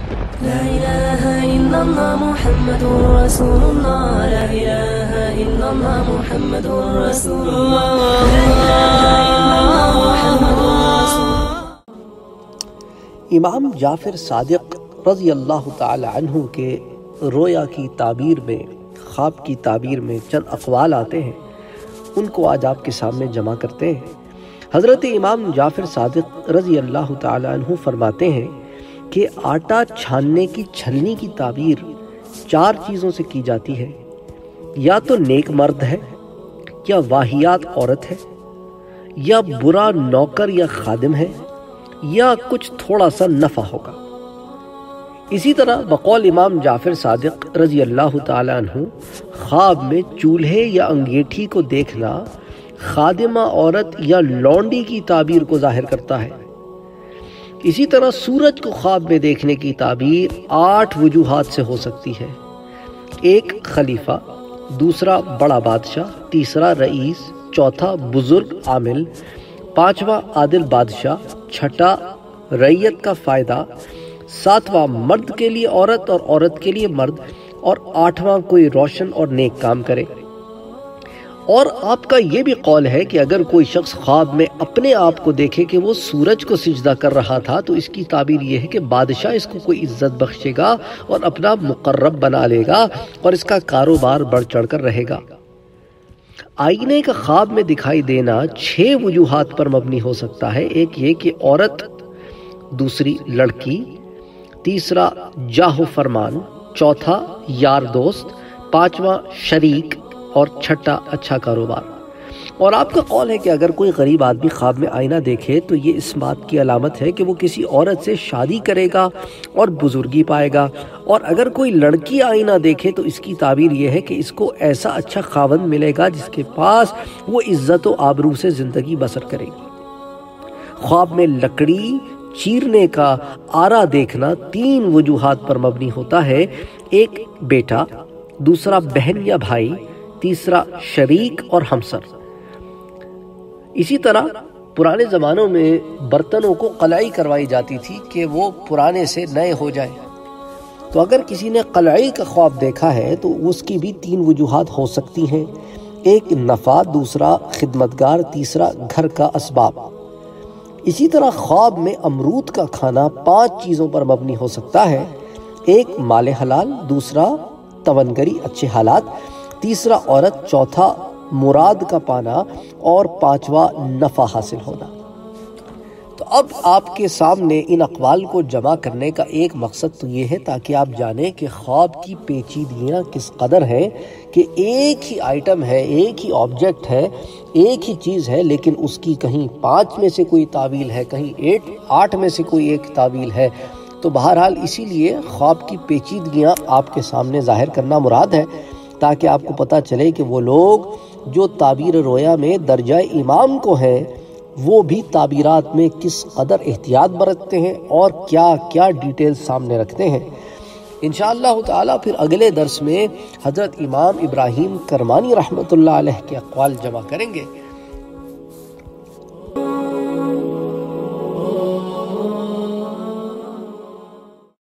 لا إله إلا الله محمد رسول الله لا إله إلا الله محمد رسول الله لا إله إلا الله محمد رسول الله۔ امام جعفر صادق رضی اللہ تعالی عنہ کے رویا کی تعبیر میں، خواب کی تعبیر میں چند اقوال آتے ہیں، ان کو آج آپ کے سامنے جمع کرتے ہیں۔ حضرت امام جعفر صادق رضی اللہ تعالی عنہ فرماتے ہیں کہ آٹا چھاننے کی چھلنی کی تعبیر 4 چیزوں سے کی جاتی ہے، یا تو نیک مرد ہے، یا واہیات عورت ہے، یا برا نوکر یا خادم ہے، یا کچھ تھوڑا سا نفع ہوگا۔ اسی طرح بقول امام جعفر صادق رضی اللہ تعالی عنہ، خواب میں چولہے یا انگیٹھی کو دیکھنا خادمہ عورت یا لونڈی کی تعبیر کو ظاہر کرتا ہے۔ اسی طرح سورج کو خواب میں دیکھنے کی تعبیر 8 وجوہات سے ہو سکتی ہے۔ 1 خلیفہ، دوسرا بڑا بادشاہ، تیسرا رئیس، چوتھا بزرگ عامل، 5واں عادل بادشاہ، 6واں رعیت کا فائدہ، 7واں مرد کے لیے عورت اور عورت کے لیے مرد، اور 8واں کوئی روشن اور نیک کام کرے۔ اور آپ کا یہ بھی قول ہے کہ اگر کوئی شخص خواب میں اپنے آپ کو دیکھے کہ وہ سورج کو سجدہ کر رہا تھا تو اس کی تعبیر یہ ہے کہ بادشاہ اس کو کوئی عزت بخشے گا اور اپنا مقرب بنا لے گا اور اس کا کاروبار بڑھ چڑھ کر رہے گا۔ آئینے کا خواب میں دکھائی دینا 6 وجوہات پر مبنی ہو سکتا ہے۔ 1 یہ کہ عورت، دوسری لڑکی، تیسرا جاہ و فرمان، چوتھا یار دوست، 5واں شریک، اور 6واں اچھا کاروبار۔ اور آپ کا قول ہے کہ اگر کوئی غریب آدمی خواب میں آئینہ دیکھے تو یہ اس بات کی علامت ہے کہ وہ کسی عورت سے شادی کرے گا اور بزرگی پائے گا، اور اگر کوئی لڑکی آئینہ دیکھے تو اس کی تعبیر یہ ہے کہ اس کو ایسا اچھا خاوند ملے گا جس کے پاس وہ عزت و آبرو سے زندگی بسر کرے گی۔ خواب میں لکڑی چیرنے کا آرا دیکھنا 3 وجوہات پر مبنی ہوتا ہے۔ 1 بیٹا، دوسرا بہن یا بھائی، تیسرا شریک اور ہمسر۔ اسی طرح پرانے زمانوں میں برتنوں کو قلعی کروائی جاتی تھی کہ وہ پرانے سے نئے ہو جائیں، تو اگر کسی نے قلعی کا خواب دیکھا ہے تو اس کی بھی 3 وجوہات ہو سکتی ہیں۔ 1 نفع، دوسرا خدمتگار، تیسرا گھر کا اسباب۔ اسی طرح خواب میں امرود کا کھانا 5 چیزوں پر مبنی ہو سکتا ہے۔ 1 مال حلال، دوسرا تونگری اچھے حالات، تیسرا عورت، چوتھا مراد کا پانا، اور 5واں نفع حاصل ہونا۔ تو اب آپ کے سامنے ان اقوال کو جمع کرنے کا ایک مقصد تو یہ ہے تاکہ آپ جانیں کہ خواب کی پیچیدگیاں کس قدر ہیں، کہ ایک ہی آئٹم ہے، ایک ہی آبجیکٹ ہے، ایک ہی چیز ہے، لیکن اس کی کہیں 5 میں سے کوئی تعویل ہے، کہیں 8 میں سے کوئی ایک تعویل ہے۔ تو بہرحال اسی لیے خواب کی پیچیدگیاں آپ کے سامنے ظاہر کرنا مراد ہے، تاکہ آپ کو پتہ چلے کہ وہ لوگ جو تعبیر رویا میں درجہ امام کو ہیں وہ بھی تعبیرات میں کس قدر احتیاط برتتے ہیں اور کیا کیا ڈیٹیل سامنے رکھتے ہیں۔ انشاءاللہ تعالی پھر اگلے درس میں حضرت امام ابراہیم کرمانی رحمۃ اللہ علیہ کے اقوال جمع کریں گے۔